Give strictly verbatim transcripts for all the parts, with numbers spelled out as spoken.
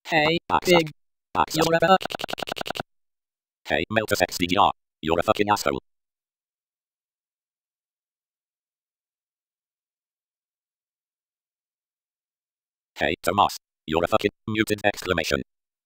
Hey, Axa. pig, Axa. you're a fuck. Hey, Meltus X D D R. You're a fucking asshole. Hey, Tomas. You're a fucking mutant exclamation.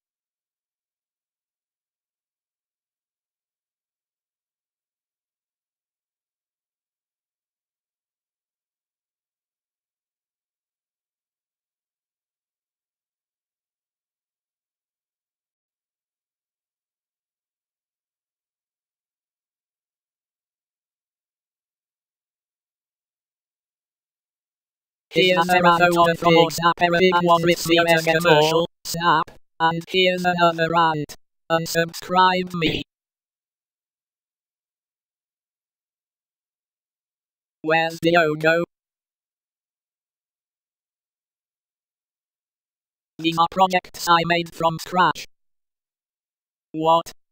Here's a rant from WhatsApp. A pig was with C S commercial. Snap. And here's another rant. Unsubscribe me. Where's Diogo? These are projects I made from scratch. What?